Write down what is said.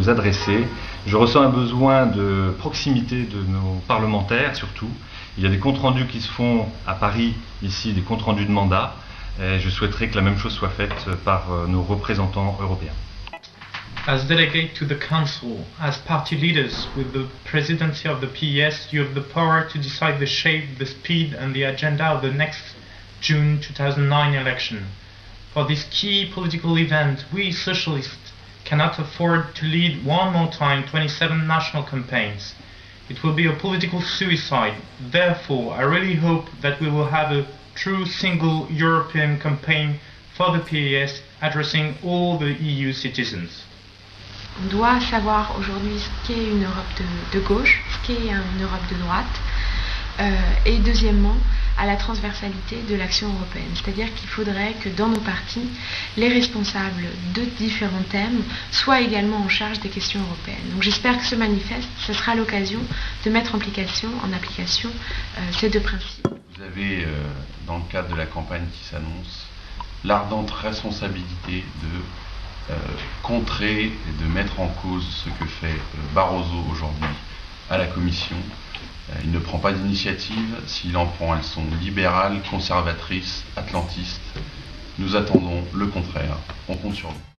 vous adresser. Je ressens un besoin de proximité de nos parlementaires surtout. Il y a des comptes rendus qui se font à Paris, ici, des comptes rendus de mandat. Et je souhaiterais que la même chose soit faite par nos représentants européens. As delegate to the Council, as party leaders with the presidency of the PES, you have the power to decide the shape, the speed and the agenda of the next June 2009 election. For this key political event, we socialists cannot afford to lead one more time 27 national campaigns. It will be a political suicide. Therefore, I really hope that we will have a true single European campaign for the PES addressing all the EU citizens. On doit savoir aujourd'hui ce qu'est une Europe de gauche, ce qu'est une Europe de droite, et deuxièmement, à la transversalité de l'action européenne. C'est-à-dire qu'il faudrait que dans nos partis, les responsables de différents thèmes soient également en charge des questions européennes. Donc j'espère que ce manifeste, ce sera l'occasion de mettre en application ces deux principes. Vous avez, dans le cadre de la campagne qui s'annonce, l'ardente responsabilité de contrer et de mettre en cause ce que fait Barroso aujourd'hui à la Commission. Il ne prend pas d'initiative. S'il en prend, elles sont libérales, conservatrices, atlantistes. Nous attendons le contraire. On compte sur vous.